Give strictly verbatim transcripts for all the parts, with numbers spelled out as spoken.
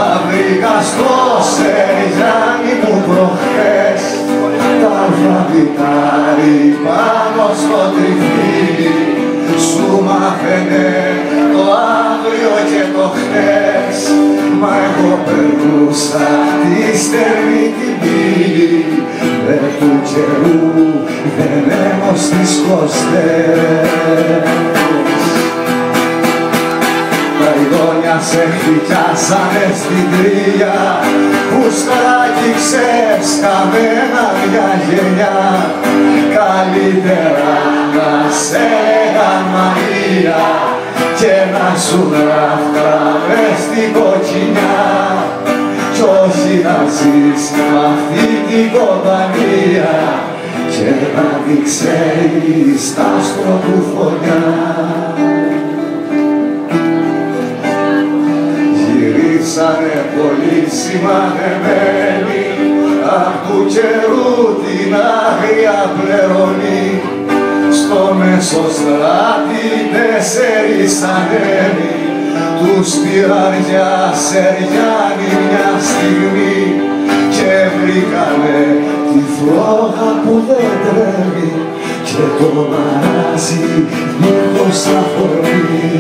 βρήκα στο Σεριγιάννη μου προχθές, τα αλφαβητάρι πάνω στο τριφύλι σου μάθαινε το αύριο και το χθες. Μα εγώ περνούσα τη στερνή την πύλη, δε του καιρού δεν έμω στις κοστές. Τα ειδόνια σε χτυπιάσανε στην τρία, πουστράκι ξεσκαμμένα μια γενιά. Καλύτερα να σε έλεγαν Μαρία και να σου γράφτα μες στην κοκκινιά, κι όχι να ζεις μ' αυτή την κομπανία και να μην ξέρεις τ' άστρο του φωτιά. Γυρίσανε πολύ σημαδεμένοι απ' του καιρού την άγρια πληρώνει. Στο Μεσοστράτη τέσσερις ανέμοι τους πήραν για Σεριάννη μια στιγμή και βρήκανε τη φλόγα που δεν τρέμει και το μαράζι δίχως αφορμή.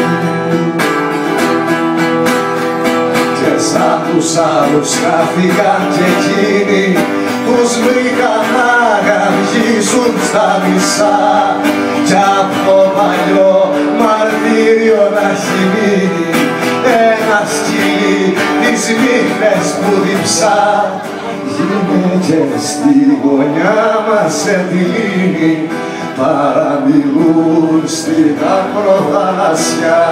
Και σαν τους άλλους χάθηκαν κι εκείνοι, τους βρήκαν να γαργίζουν στα μισά κι απ' το παλιό μαρτύριο να έχει μείνει ένα σκυλί τις νύχτες που διψά. Γυναίκες στη γωνιά μας σε τη λίμνη παραμιλούν στην ακροθαλασσιά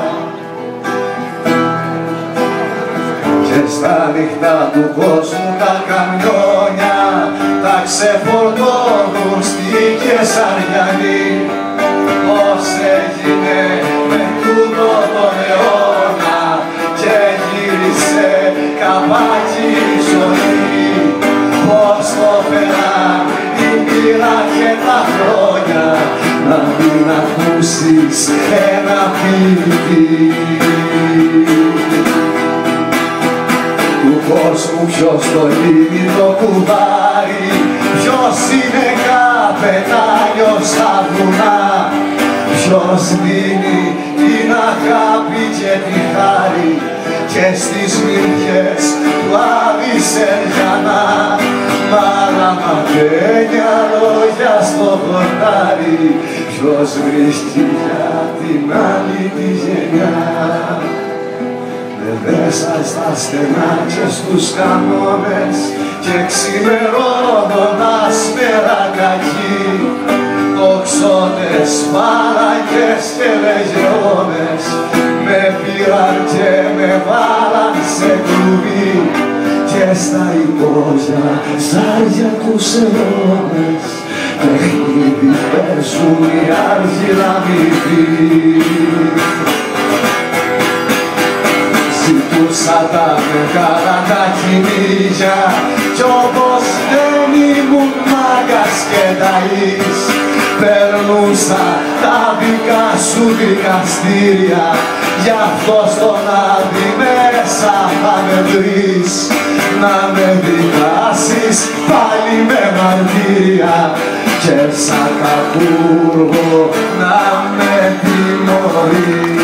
και στα νυχτά του κόσμου τα καμιόνια τα ξεφορτώνουν στη Κεσαριανή. Πώς έγινε με τούτο τον αιώνα και γύρισε καπάκι η ζωή, πώς το φέραν την πείρα και τα χρόνια να μην ακούσεις ένα ποιητή. Του κόσμου ποιος το λύνει το κουβάρι, ποιος είναι καπετάνιος στα βουνά, ποιος δίνει την αγάπη και τη χάρη και στις μύριες του Αβυσσεριανά. Μαραματένια λόγια στο χορτάρι, ποιος βρίσκει για την άλλη τη γενιά. Μέσα στα στενά και στους κανόνες και ξημερώνοντας μέρα κακή, τοξότες, φάραγγες και λεγεώνες με πήραν και με βάλαν σε κλουβί και στα υπόγεια ζάρια τους αιώνες παιχνίδι παίζουν οι αργυλαμικοί. Ζητούσα τα μεγάλα τα κυνήγια κι όπως δεν ήμουν μάγκας και ταΐς, περνούσα τα δικά σου δικαστήρια, γι' αυτό στον άδει μέσα θα με βρεις, να με δικάσεις πάλι με μαρτύρια και σαν κακούργο να με τιμωρείς.